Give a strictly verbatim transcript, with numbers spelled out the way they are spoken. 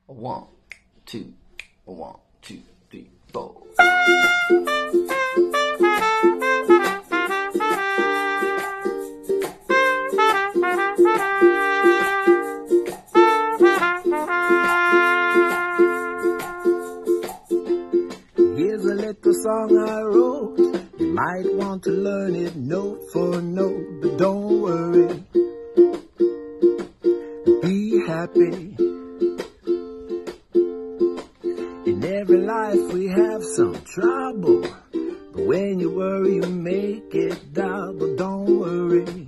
One, two, one, two, three, four. Here's a little song I wrote. You might want to learn it note for note, but don't worry. Be happy. In every life we have some trouble, but when you worry you make it double. Don't worry.